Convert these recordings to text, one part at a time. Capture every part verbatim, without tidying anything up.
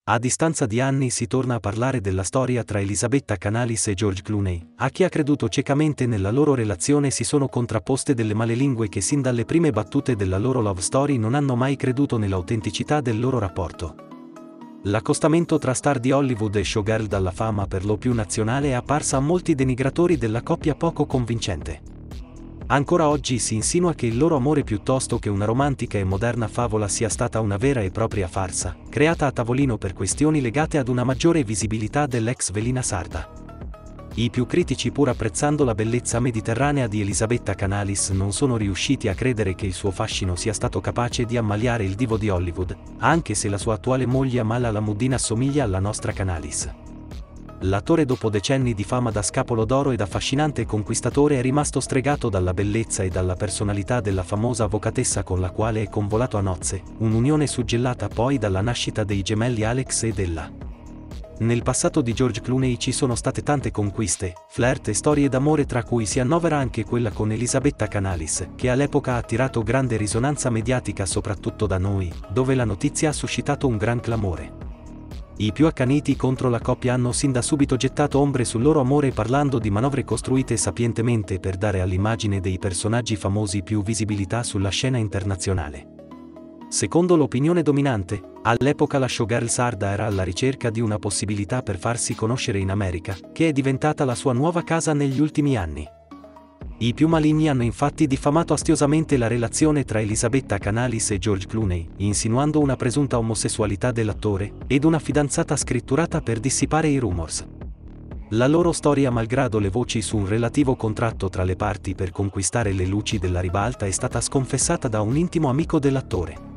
A distanza di anni si torna a parlare della storia tra Elisabetta Canalis e George Clooney. A chi ha creduto ciecamente nella loro relazione si sono contrapposte delle malelingue che sin dalle prime battute della loro love story non hanno mai creduto nell'autenticità del loro rapporto. L'accostamento tra star di Hollywood e showgirl dalla fama per lo più nazionale è apparsa a molti denigratori della coppia poco convincente. Ancora oggi si insinua che il loro amore piuttosto che una romantica e moderna favola sia stata una vera e propria farsa, creata a tavolino per questioni legate ad una maggiore visibilità dell'ex velina sarda. I più critici, pur apprezzando la bellezza mediterranea di Elisabetta Canalis, non sono riusciti a credere che il suo fascino sia stato capace di ammaliare il divo di Hollywood, anche se la sua attuale moglie Amala Alamuddin assomiglia alla nostra Canalis. L'attore, dopo decenni di fama da scapolo d'oro ed affascinante conquistatore, è rimasto stregato dalla bellezza e dalla personalità della famosa avvocatessa con la quale è convolato a nozze, un'unione suggellata poi dalla nascita dei gemelli Alex ed Ella. Nel passato di George Clooney ci sono state tante conquiste, flirt e storie d'amore, tra cui si annovera anche quella con Elisabetta Canalis, che all'epoca ha attirato grande risonanza mediatica soprattutto da noi, dove la notizia ha suscitato un gran clamore. I più accaniti contro la coppia hanno sin da subito gettato ombre sul loro amore, parlando di manovre costruite sapientemente per dare all'immagine dei personaggi famosi più visibilità sulla scena internazionale. Secondo l'opinione dominante, all'epoca la showgirl sarda era alla ricerca di una possibilità per farsi conoscere in America, che è diventata la sua nuova casa negli ultimi anni. I più maligni hanno infatti diffamato astiosamente la relazione tra Elisabetta Canalis e George Clooney, insinuando una presunta omosessualità dell'attore, ed una fidanzata scritturata per dissipare i rumors. La loro storia, malgrado le voci su un relativo contratto tra le parti per conquistare le luci della ribalta, è stata sconfessata da un intimo amico dell'attore.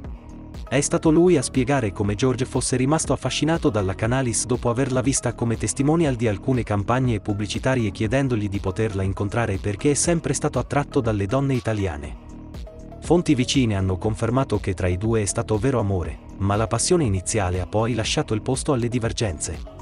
È stato lui a spiegare come George fosse rimasto affascinato dalla Canalis dopo averla vista come testimonial di alcune campagne pubblicitarie, chiedendogli di poterla incontrare perché è sempre stato attratto dalle donne italiane. Fonti vicine hanno confermato che tra i due è stato vero amore, ma la passione iniziale ha poi lasciato il posto alle divergenze.